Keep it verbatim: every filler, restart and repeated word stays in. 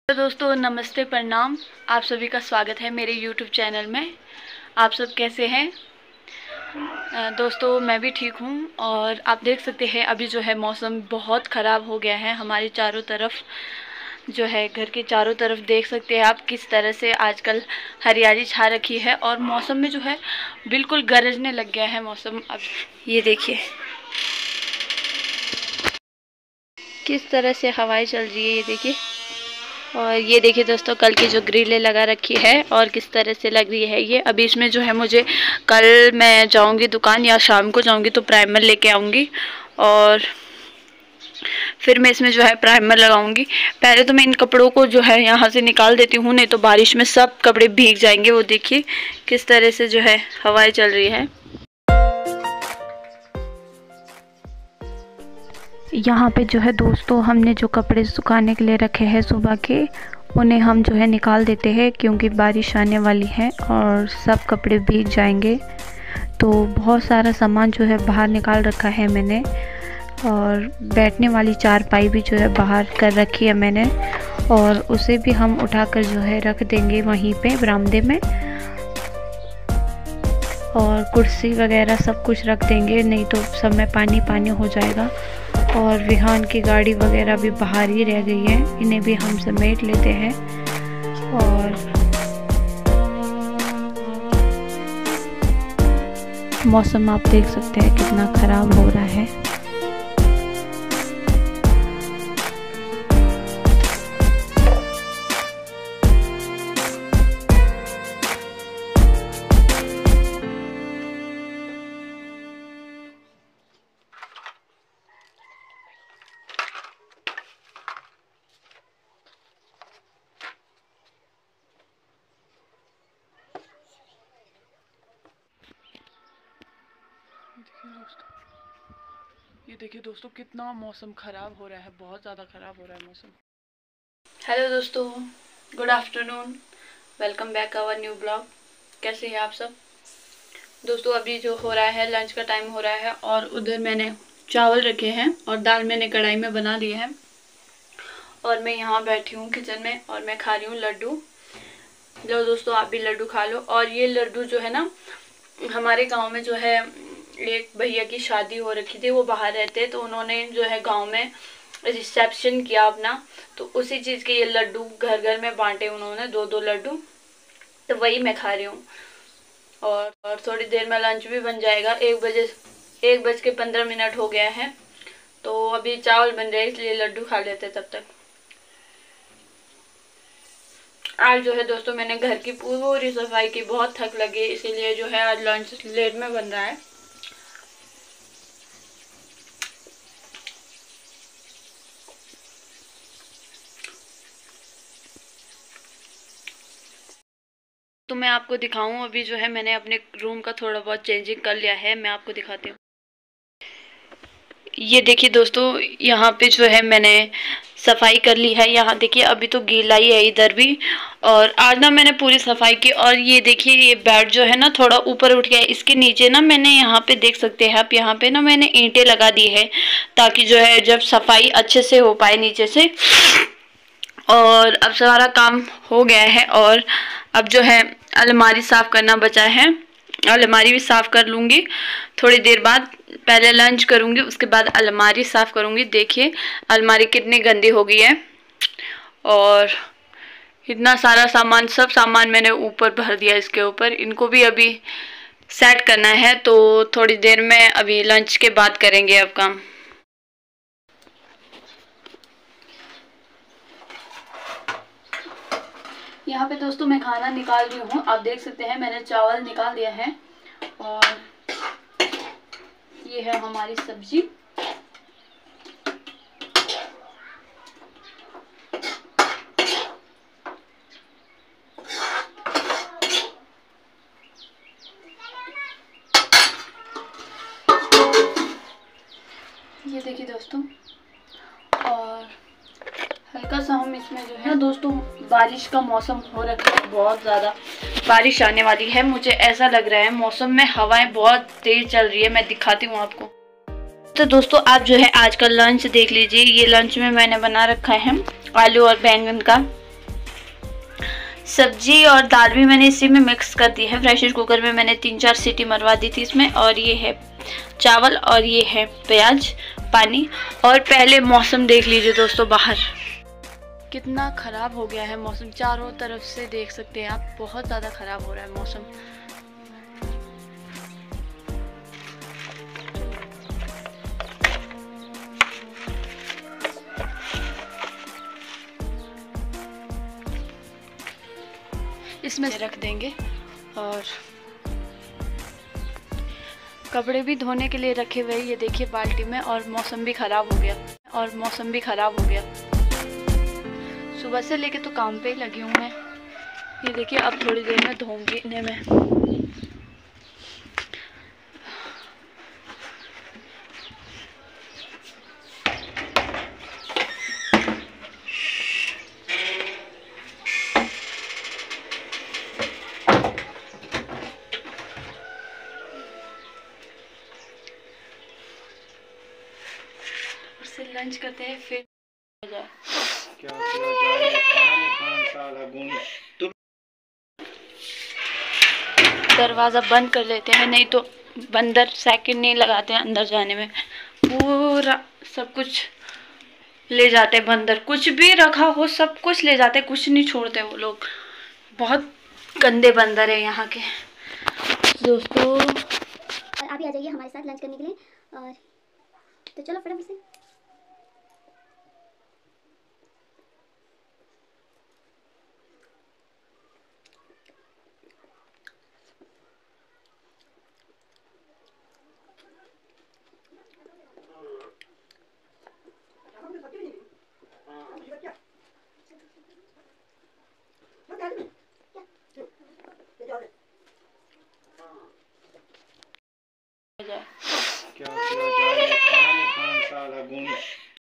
तो दोस्तों नमस्ते, प्रणाम। आप सभी का स्वागत है मेरे यूट्यूब चैनल में। आप सब कैसे हैं? दोस्तों मैं भी ठीक हूँ। और आप देख सकते हैं अभी जो है मौसम बहुत ख़राब हो गया है हमारे चारों तरफ, जो है घर के चारों तरफ देख सकते हैं आप किस तरह से आजकल हरियाली छा रखी है। और मौसम में जो है बिल्कुल गरजने लग गया है मौसम। अब ये देखिए किस तरह से हवाएं चल रही है, ये देखिए। और ये देखिए दोस्तों कल की जो ग्रिलें लगा रखी है और किस तरह से लग रही है ये। अभी इसमें जो है मुझे कल मैं जाऊंगी दुकान या शाम को जाऊंगी तो प्राइमर लेके आऊंगी और फिर मैं इसमें जो है प्राइमर लगाऊंगी। पहले तो मैं इन कपड़ों को जो है यहाँ से निकाल देती हूँ, नहीं तो बारिश में सब कपड़े भीग जाएंगे। वो देखिए किस तरह से जो है हवाएं चल रही है। यहाँ पे जो है दोस्तों हमने जो कपड़े सुखाने के लिए रखे हैं सुबह के, उन्हें हम जो है निकाल देते हैं क्योंकि बारिश आने वाली है और सब कपड़े भीग जाएंगे। तो बहुत सारा सामान जो है बाहर निकाल रखा है मैंने। और बैठने वाली चारपाई भी जो है बाहर कर रखी है मैंने, और उसे भी हम उठाकर जो है रख देंगे वहीं पे बरामदे में। और कुर्सी वगैरह सब कुछ रख देंगे, नहीं तो सब में पानी पानी हो जाएगा। और विहान की गाड़ी वगैरह भी बाहर ही रह गई है, इन्हें भी हम समेट लेते हैं। और मौसम आप देख सकते हैं कितना ख़राब हो रहा है। ये देखिए दोस्तों कितना मौसम ख़राब हो रहा है, बहुत ज़्यादा ख़राब हो रहा है मौसम। हेलो दोस्तों, good afternoon, welcome back our new blog. कैसे हैं आप सब? दोस्तों अभी जो हो रहा है लंच का टाइम हो रहा है और उधर मैंने चावल रखे हैं और दाल मैंने कढ़ाई में बना लिए हैं। और मैं यहाँ बैठी हूँ किचन में और मैं खा रही हूँ लड्डू। लो दोस्तों आप भी लड्डू खा लो। और ये लड्डू जो है ना, हमारे गाँव में जो है एक भैया की शादी हो रखी थी, वो बाहर रहते तो उन्होंने जो है गांव में रिसेप्शन किया अपना, तो उसी चीज़ के ये लड्डू घर घर में बांटे उन्होंने, दो दो लड्डू। तो वही मैं खा रही हूँ। और और थोड़ी देर में लंच भी बन जाएगा। एक बजे एक बज के पंद्रह मिनट हो गया है, तो अभी चावल बन रहे इसलिए लड्डू खा लेते तब तक। आज जो है दोस्तों मैंने घर की पूरी सफाई की, बहुत थक लगी, इसीलिए जो है आज लंच लेट में बन रहा है। तो मैं आपको दिखाऊं, अभी जो है मैंने अपने रूम का थोड़ा बहुत चेंजिंग कर लिया है, मैं आपको दिखाती हूँ। ये देखिए दोस्तों यहाँ पे जो है मैंने सफाई कर ली है। यहाँ देखिए अभी तो गीला ही है इधर भी। और आज ना मैंने पूरी सफाई की। और ये देखिए ये बेड जो है ना थोड़ा ऊपर उठ गया है, इसके नीचे ना मैंने यहाँ पे देख सकते हैं आप, यहाँ पे ना मैंने ईंटें लगा दी है ताकि जो है जब सफाई अच्छे से हो पाए नीचे से। और अब सारा काम हो गया है और अब जो है अलमारी साफ़ करना बचा है। अलमारी भी साफ़ कर लूँगी थोड़ी देर बाद। पहले लंच करूँगी उसके बाद अलमारी साफ़ करूँगी। देखिए अलमारी कितनी गंदी हो गई है और इतना सारा सामान, सब सामान मैंने ऊपर भर दिया इसके ऊपर। इनको भी अभी सेट करना है, तो थोड़ी देर में अभी लंच के बाद करेंगे अब काम। यहाँ पे दोस्तों मैं खाना निकाल रही हूँ। आप देख सकते हैं मैंने चावल निकाल दिया है और ये है हमारी सब्जी। ये देखिए दोस्तों, और हल्का सा हम इसमें जो है दोस्तों, बारिश का मौसम हो रखा है, बहुत ज़्यादा बारिश आने वाली है। मुझे ऐसा लग रहा है मौसम में हवाएं बहुत तेज चल रही है। मैं दिखाती हूँ आपको। तो दोस्तों आप जो है आज का लंच देख लीजिए। ये लंच में मैंने बना रखा है आलू और बैंगन का सब्जी और दाल भी मैंने इसी में मिक्स कर दी है। प्रेशर कुकर में मैंने तीन चार सीटी मरवा दी थी इसमें। और ये है चावल और ये है प्याज, पानी। और पहले मौसम देख लीजिए दोस्तों, बाहर कितना ख़राब हो गया है मौसम। चारों तरफ से देख सकते हैं आप, बहुत ज़्यादा ख़राब हो रहा है मौसम। इसमें रख देंगे और कपड़े भी धोने के लिए रखे हुए, ये देखिए बाल्टी में। और मौसम भी ख़राब हो गया और मौसम भी ख़राब हो गया। सुबह से लेके तो काम पे ही लगी हूँ मैं। ये देखिए अब थोड़ी देर में धोऊंगी इन्हें मैं। उससे लंच करते हैं फिर क्या किया जाए। खाने खान साला गुनी तुम दरवाज़ा बंद कर लेते हैं, नहीं तो बंदर सेकंड नहीं लगाते हैं अंदर जाने में। पूरा सब कुछ ले जाते हैं बंदर, कुछ भी रखा हो सब कुछ ले जाते, कुछ नहीं छोड़ते वो लोग। बहुत गंदे बंदर है यहाँ के दोस्तों। और आप भी आ जाइए हमारे साथ लंच करने के लिए। और तो चलो फटाफट से। क्या किया जाए। खाने खान साला गुनी